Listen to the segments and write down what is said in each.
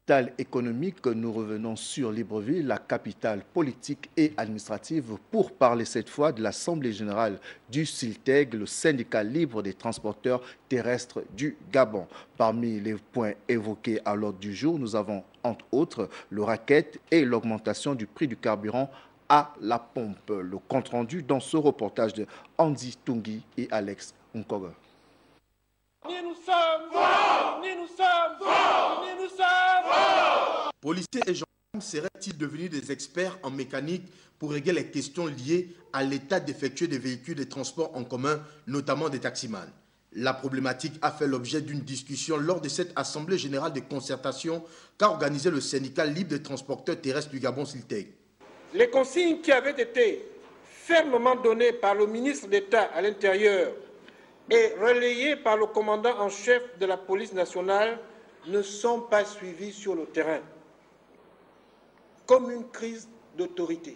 capitale économique, nous revenons sur Libreville, la capitale politique et administrative, pour parler cette fois de l'Assemblée générale du SILTEG, le syndicat libre des transporteurs terrestres du Gabon. Parmi les points évoqués à l'ordre du jour, nous avons entre autres le racket et l'augmentation du prix du carburant à la pompe. Le compte-rendu dans ce reportage de Andy Tungi et Alex Nkoga. Ni nous sommes forts, ni nous sommes forts, ni nous sommes forts. Policiers et gendarmes seraient-ils devenus des experts en mécanique pour régler les questions liées à l'état défectueux des véhicules de transport en commun, notamment des taximans? La problématique a fait l'objet d'une discussion lors de cette assemblée générale de concertation qu'a organisé le syndicat libre des transporteurs terrestres du Gabon SILTEG. Les consignes qui avaient été fermement données par le ministre d'État à l'Intérieur et relayées par le commandant en chef de la police nationale ne sont pas suivies sur le terrain, comme une crise d'autorité.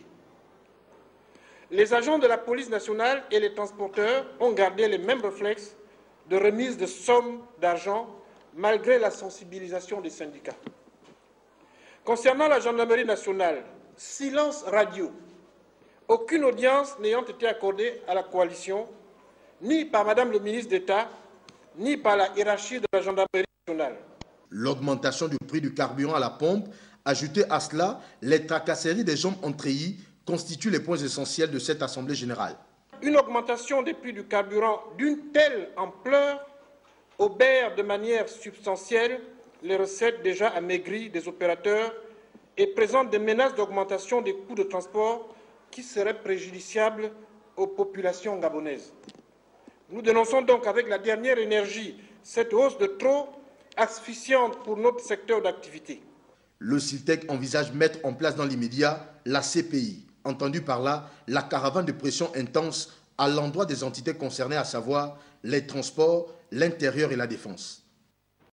Les agents de la police nationale et les transporteurs ont gardé les mêmes réflexes de remise de sommes d'argent malgré la sensibilisation des syndicats. Concernant la gendarmerie nationale, silence radio, aucune audience n'ayant été accordée à la coalition, ni par Madame le ministre d'État, ni par la hiérarchie de la gendarmerie nationale. L'augmentation du prix du carburant à la pompe, ajoutée à cela, les tracasseries des gens en treillis constituent les points essentiels de cette assemblée générale. Une augmentation des prix du carburant d'une telle ampleur obère de manière substantielle les recettes déjà amaigries des opérateurs et présente des menaces d'augmentation des coûts de transport qui seraient préjudiciables aux populations gabonaises. Nous dénonçons donc avec la dernière énergie cette hausse de trop asphyxiante pour notre secteur d'activité. Le SILTEG envisage mettre en place dans l'immédiat la CPI, entendu par là la caravane de pression intense à l'endroit des entités concernées, à savoir les transports, l'intérieur et la défense.